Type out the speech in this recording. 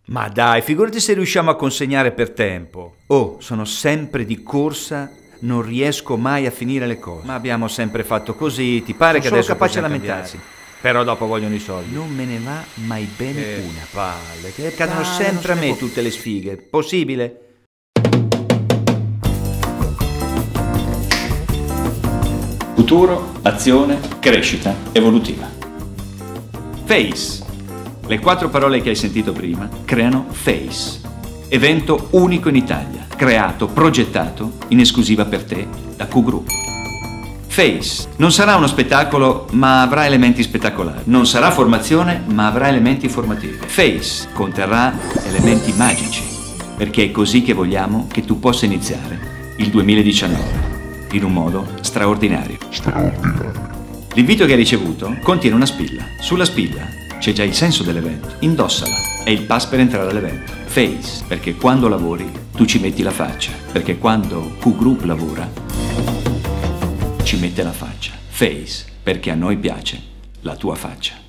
Ma dai, figurati se riusciamo a consegnare per tempo. Oh, sono sempre di corsa, non riesco mai a finire le cose. Ma abbiamo sempre fatto così, ti pare che adesso capace a possiamo lamentarsi. cambiare? Però dopo vogliono i soldi. Non me ne va mai bene una. Palle, che cadono sempre a me tutte le sfighe. Possibile? Futuro, azione, crescita evolutiva. FACE. Le 4 parole che hai sentito prima creano FACE. Evento unico in Italia, creato, progettato in esclusiva per te da Q Group. FACE non sarà uno spettacolo, ma avrà elementi spettacolari. Non sarà formazione, ma avrà elementi formativi. FACE conterrà elementi magici, perché è così che vogliamo che tu possa iniziare il 2019 in un modo straordinario. L'invito che hai ricevuto contiene una spilla. Sulla spilla c'è già il senso dell'evento. Indossala. È il pass per entrare all'evento. FACE, perché quando lavori tu ci metti la faccia. Perché quando Q Group lavora ci mette la faccia. FACE, perché a noi piace la tua faccia.